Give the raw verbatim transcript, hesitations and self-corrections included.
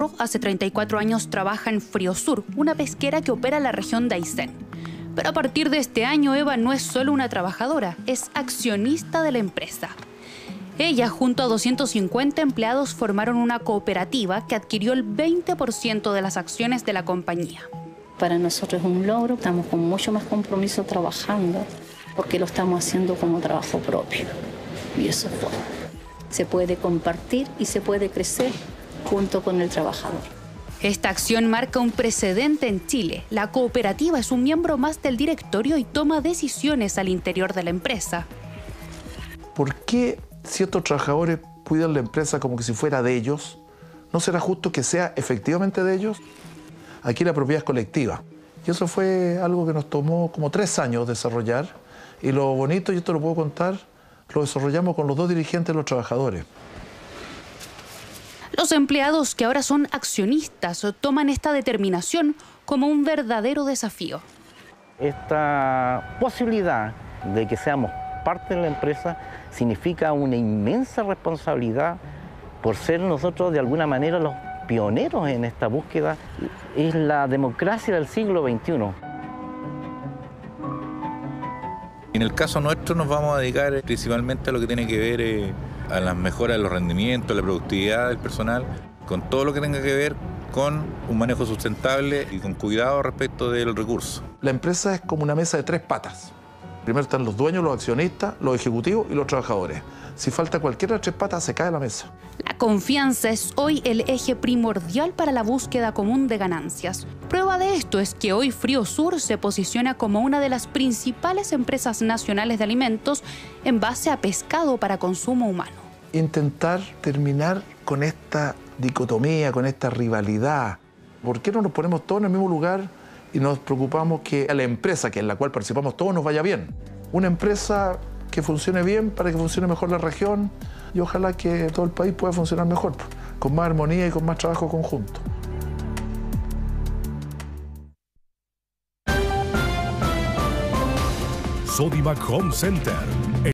Navarro hace treinta y cuatro años trabaja en Friosur, una pesquera que opera en la región de Aysén. Pero a partir de este año, Eva no es solo una trabajadora, es accionista de la empresa. Ella, junto a doscientos cincuenta empleados, formaron una cooperativa que adquirió el veinte por ciento de las acciones de la compañía. Para nosotros es un logro, estamos con mucho más compromiso trabajando, porque lo estamos haciendo como trabajo propio. Y eso es bueno. Se puede compartir y se puede crecer junto con el trabajador. Esta acción marca un precedente en Chile. La cooperativa es un miembro más del directorio y toma decisiones al interior de la empresa. ¿Por qué ciertos trabajadores cuidan la empresa como que si fuera de ellos? ¿No será justo que sea efectivamente de ellos? Aquí la propiedad es colectiva. Y eso fue algo que nos tomó como tres años desarrollar. Y lo bonito, y esto lo puedo contar, lo desarrollamos con los dos dirigentes de los trabajadores. Los empleados, que ahora son accionistas, toman esta determinación como un verdadero desafío. Esta posibilidad de que seamos parte de la empresa significa una inmensa responsabilidad por ser nosotros de alguna manera los pioneros en esta búsqueda. Es la democracia del siglo veintiuno. En el caso nuestro nos vamos a dedicar principalmente a lo que tiene que ver eh, a las mejoras de los rendimientos, la productividad del personal, con todo lo que tenga que ver con un manejo sustentable y con cuidado respecto del recurso. La empresa es como una mesa de tres patas. Primero están los dueños, los accionistas, los ejecutivos y los trabajadores. Si falta cualquiera de las tres patas, se cae la mesa. La confianza es hoy el eje primordial para la búsqueda común de ganancias. Prueba de esto es que hoy Friosur se posiciona como una de las principales empresas nacionales de alimentos en base a pescado para consumo humano. Intentar terminar con esta dicotomía, con esta rivalidad. ¿Por qué no nos ponemos todos en el mismo lugar y nos preocupamos que a la empresa, que en la cual participamos todos, nos vaya bien? Una empresa que funcione bien para que funcione mejor la región y ojalá que todo el país pueda funcionar mejor, con más armonía y con más trabajo conjunto. Sodimac Home Center